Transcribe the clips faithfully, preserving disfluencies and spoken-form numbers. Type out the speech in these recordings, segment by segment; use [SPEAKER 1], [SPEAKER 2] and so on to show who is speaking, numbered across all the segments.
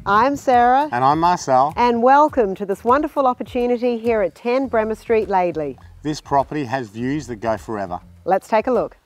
[SPEAKER 1] I'm Sarah.
[SPEAKER 2] And I'm Marcel.
[SPEAKER 1] And welcome to this wonderful opportunity here at ten Bremer Street, Laidley.
[SPEAKER 2] This property has views that go forever.
[SPEAKER 1] Let's take a look.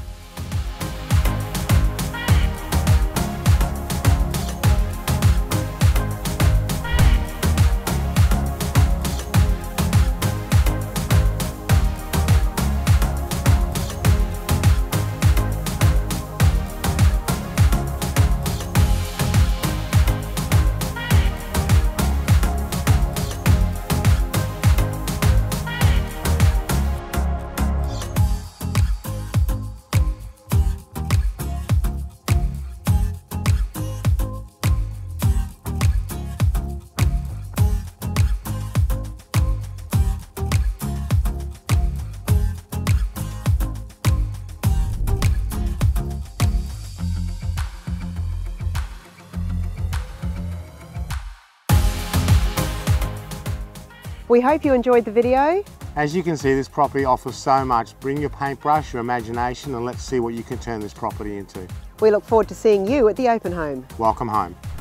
[SPEAKER 1] We hope you enjoyed the video.
[SPEAKER 2] As you can see, this property offers so much. Bring your paintbrush, your imagination, and let's see what you can turn this property into.
[SPEAKER 1] We look forward to seeing you at the open home.
[SPEAKER 2] Welcome home.